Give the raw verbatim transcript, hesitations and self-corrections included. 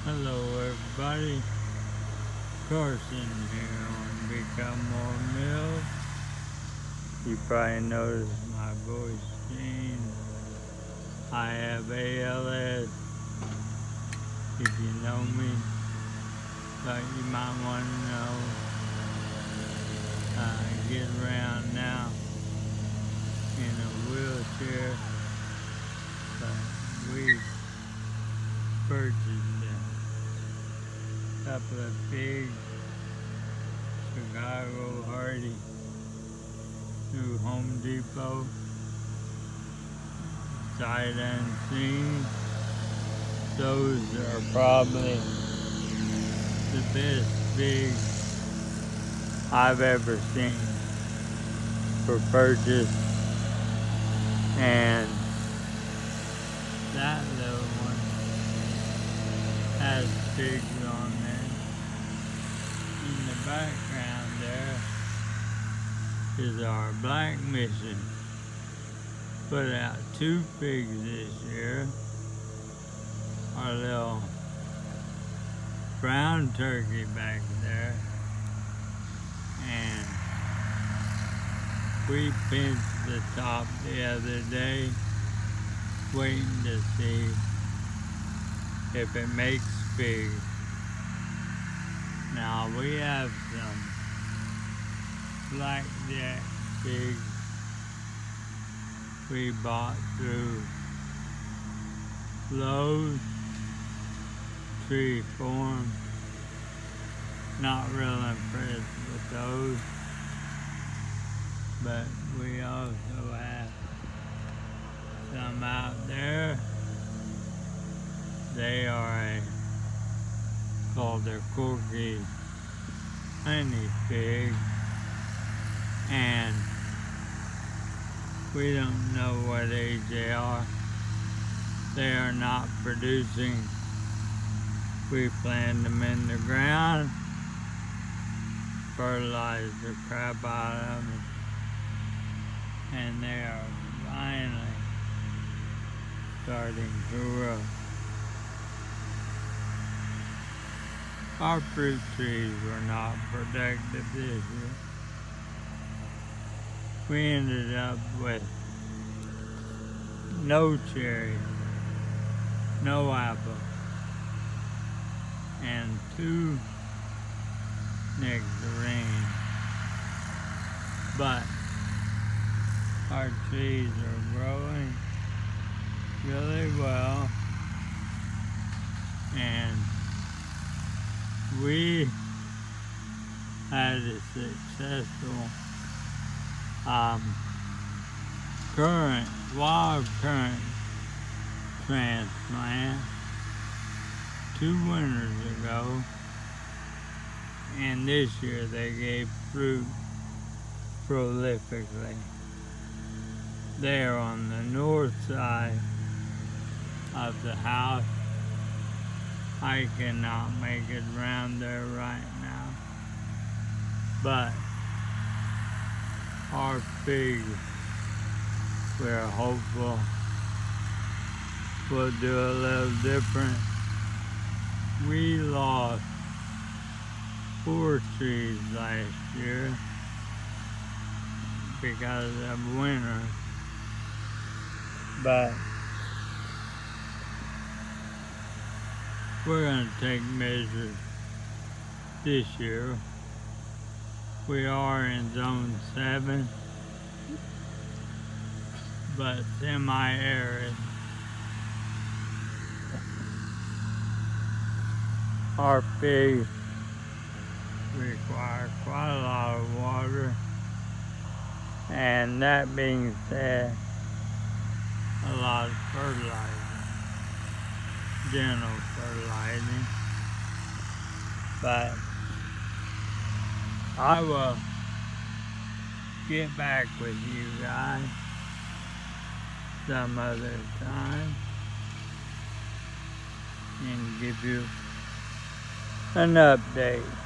Hello everybody, Carson here on Become More Milk. You probably noticed my voice change. I have A L S, if you know me, but you might want to know. I get around now in a wheelchair, but we purchased a couple of pigs, Chicago Hardy, through Home Depot, sight unseen. Those are probably the best pigs I've ever seen for purchase, and that little one has pigs on there. In the background there is our black mission. Put out two pigs this year. Our little brown turkey back there. And we pinched the top the other day, waiting to see if it makes pigs. Now we have some blackjack pigs we bought through Lowe's Tree Farm. Not real impressed with those, but we also have some out there. They are a, called their Corky honey pig, and we don't know what age they are. They are not producing. We plant them in the ground, fertilize the crap out of them, and they are finally starting to grow. Our fruit trees were not productive this year. We ended up with no cherries, no apple, and two nectarines. But our trees are growing really well, and we had a successful um, currant, wild currant transplant two winters ago, and this year they gave fruit prolifically. They are on the north side of the house. I cannot make it around there right now, but our pigs, we're hopeful we'll do a little different. We lost four trees last year because of winter, but we're going to take measures this year. We are in zone seven, but semi-arid. Our pigs require quite a lot of water, and that being said, a lot of fertilizer, general fertilizing. But I will get back with you guys some other time and give you an update.